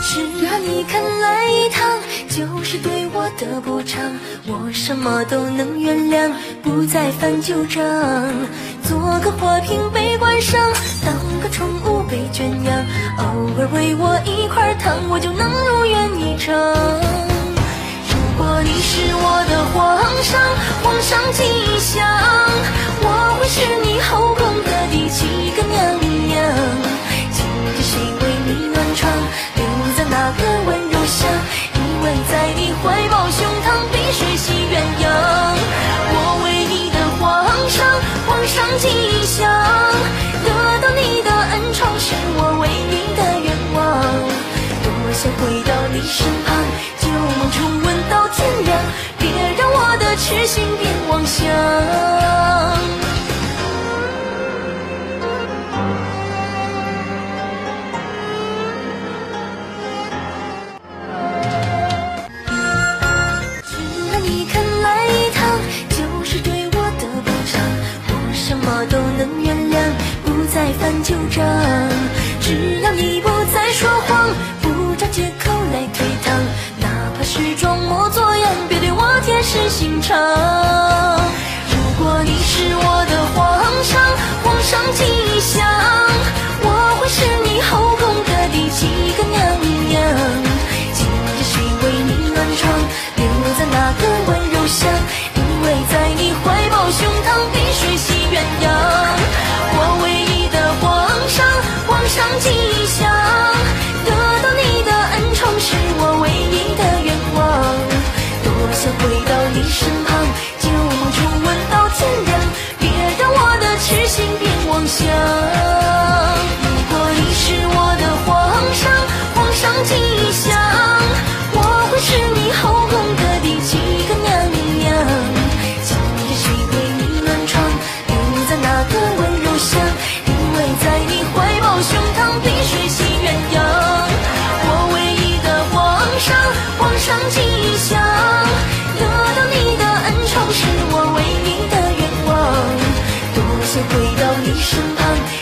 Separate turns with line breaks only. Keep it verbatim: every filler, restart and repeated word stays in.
只要你肯来一趟，就是对我的补偿。我什么都能原谅，不再翻旧账。做个花瓶被关上，当个宠物被圈养，偶尔喂我一块糖，我就能如愿以偿。如果你是我的皇上，皇上吉祥，我会是你后宫的第七个娘娘。今夜谁为你暖床，留在那个温柔乡，依偎在你怀抱，胸膛碧水系鸳鸯。我为你的皇上，皇上吉祥，得到你的恩宠是我唯一的愿望。多想回到你身旁，旧梦重温到天亮，别让我的痴心变妄想。都能原谅，不再翻旧账。只要你不再说谎，不找借口来推搪，哪怕是装模作样，别对我铁石心肠。如果你是我的皇上，皇上吉祥，我会是你后宫的第七个娘娘。今夜谁为你暖床，留在那个温柔乡，依偎在你怀抱，胸膛碧水系鸳鸯。我唯一的皇上，皇上吉祥，得到你的恩宠是我唯一的愿望。多想回到你身旁，旧梦重温到天亮，别让我的痴心变妄想。如果你是我的皇上，皇上吉祥，我会是你后宫的第七个娘娘。今夜谁为你暖床，留在那个温柔乡，依偎在你怀抱，胸膛碧水系鸳鸯。我唯一的皇上，皇上吉祥，得到你的恩宠是我唯一的愿望。多想回到你身旁，